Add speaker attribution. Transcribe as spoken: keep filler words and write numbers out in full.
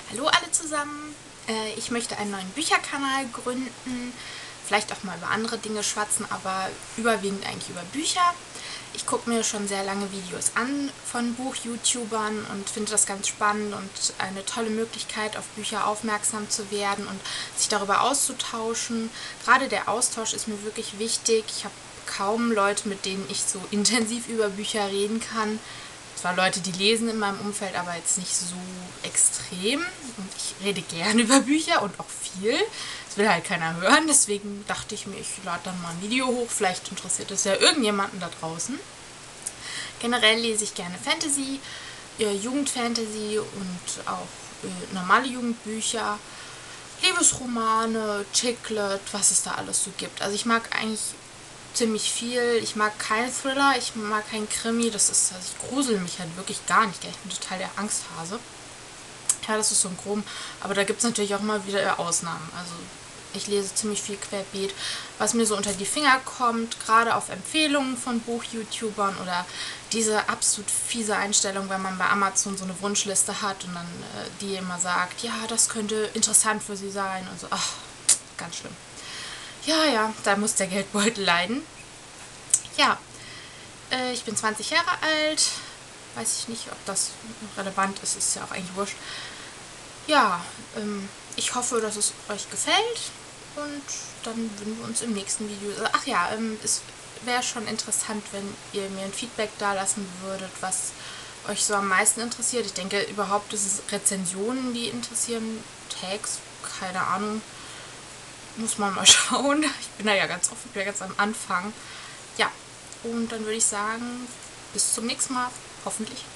Speaker 1: Hallo alle zusammen, äh, ich möchte einen neuen Bücherkanal gründen, vielleicht auch mal über andere Dinge schwatzen, aber überwiegend eigentlich über Bücher. Ich gucke mir schon sehr lange Videos an von Buch-YouTubern und finde das ganz spannend und eine tolle Möglichkeit, auf Bücher aufmerksam zu werden und sich darüber auszutauschen. Gerade der Austausch ist mir wirklich wichtig. Ich habe kaum Leute, mit denen ich so intensiv über Bücher reden kann. Zwar Leute, die lesen in meinem Umfeld, aber jetzt nicht so extrem. Und ich rede gerne über Bücher und auch viel. Das will halt keiner hören, deswegen dachte ich mir, ich lade dann mal ein Video hoch. Vielleicht interessiert es ja irgendjemanden da draußen. Generell lese ich gerne Fantasy, äh, Jugendfantasy und auch äh, normale Jugendbücher, Liebesromane, Chicklet, was es da alles so gibt. Also ich mag eigentlich ziemlich viel. Ich mag keinen Thriller, ich mag keinen Krimi. Das ist, also ich grusel mich halt wirklich gar nicht. Ich bin total der Angsthase. Ja, das ist so ein Groben. Aber da gibt es natürlich auch mal wieder Ausnahmen. Also ich lese ziemlich viel querbeet, was mir so unter die Finger kommt, gerade auf Empfehlungen von Buch-YouTubern oder diese absolut fiese Einstellung, wenn man bei Amazon so eine Wunschliste hat und dann äh, die immer sagt, ja, das könnte interessant für sie sein und so. Ach, ganz schlimm. Ja, ja, da muss der Geldbeutel leiden. Ja, äh, ich bin zwanzig Jahre alt. Weiß ich nicht, ob das relevant ist, ist ja auch eigentlich wurscht. Ja, ähm, ich hoffe, dass es euch gefällt und dann würden wir uns im nächsten Video... Ach ja, ähm, es wäre schon interessant, wenn ihr mir ein Feedback da lassen würdet, was euch so am meisten interessiert. Ich denke, überhaupt ist es Rezensionen, die interessieren, Tags, keine Ahnung. Muss man mal schauen. Ich bin da ja ganz offen, ich bin ja ganz am Anfang. Ja, und dann würde ich sagen, bis zum nächsten Mal. Hoffentlich.